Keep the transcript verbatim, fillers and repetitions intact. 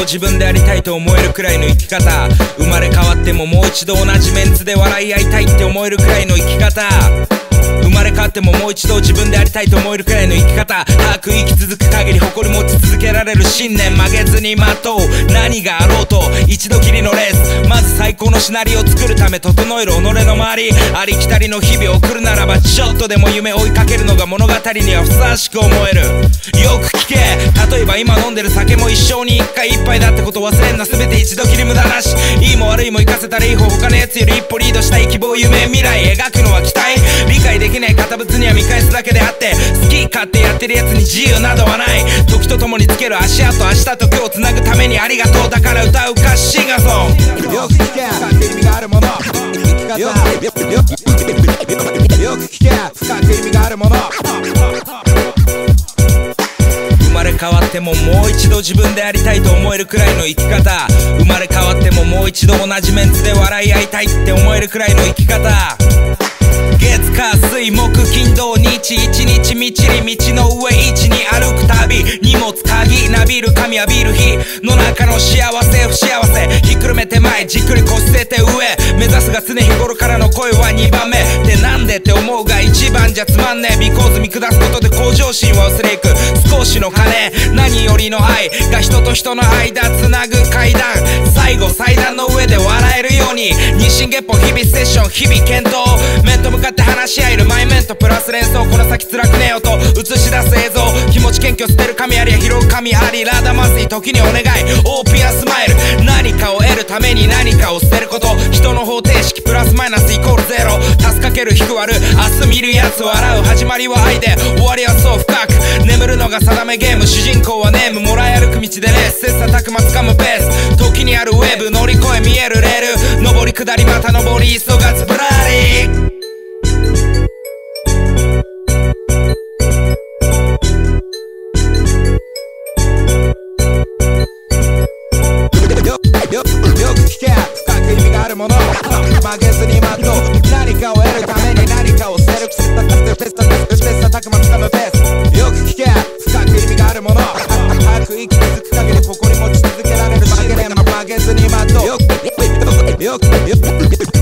自分でありたいと思えるくらいの生き方。生まれ変わってももう一度同じメンツで笑い合いたいって思えるくらいの生き方。生まれ変わってももう一度自分でありたいと思えるくらいの生き方。把握生き続く限り誇り持ち続けられる信念曲げずに待とう。何があろうと一度きりのレース。まず最高のシナリオを作るため整える己の周り。ありきたりの日々を送るならばちょっとでも夢追いかけるのが物語にはふさわしく思える。よく聞け、例えば今飲んでる酒も一生に一回一杯だってこと忘れんな。全て一度きり無駄なし。いいも悪いも生かせたらいい方。他のやつより一歩リードしたい希望夢未来描くのは期待。理解できない堅物には見返すだけであって、好き勝手やってるやつに自由などはない。時とともにつける足跡、明日と今日つなぐためにありがとう。だから歌う歌詞シンガーソン。よく聞け、深く意味があるもの。よくよくよく聞け、深く意味があるもの。生まれ変わってももう一度自分でありたいと思えるくらいの生き方。生まれ変わってももう一度同じメンツで笑い合いたいって思えるくらいの生き方。月火水木金土日一日みちり道の上一に歩く旅。荷物鍵なびる髪浴びる日の中の幸せ不幸せ。ひっくるめて前じっくりこすせて上目指すが常日頃からの声はにばんめってなんでって思うが一番じゃつまんねえ。ビコーズ見下すことで向上心は薄れいく。少しの金何よりの愛が人と人の間つなぐ階段。最後祭壇の上で笑えるように日進月歩日々セッション日々検討。面と向かって話し合えるマイメントプラス連想。この先辛くねえよと映し出す映像。気持ち謙虚捨てる神ありや拾う神あり。ラダマスイ時にお願いオーピアスマイル。何かを得るために何かを捨てること。人の方程式プラスマイナスイコールゼロ。足すかける引く割る明日見るやつ笑う。始まりは愛で終わりはそう深く眠るのが定めゲーム。主人公はネームもらえ歩く道でレース。切磋琢磨掴むペース。時にあるウェーブ乗り越え見えるレール。上り下りまた上り急がずぶらり。よく聞け、深く意味があるもの。曲げずに待とう。何かを得るために何かを捨てる。切磋琢磨掴むペース。よく聞け、深く意味があるもの。早く生き続く限り誇り持ち続けられる。曲げずに待とう。よくよくよく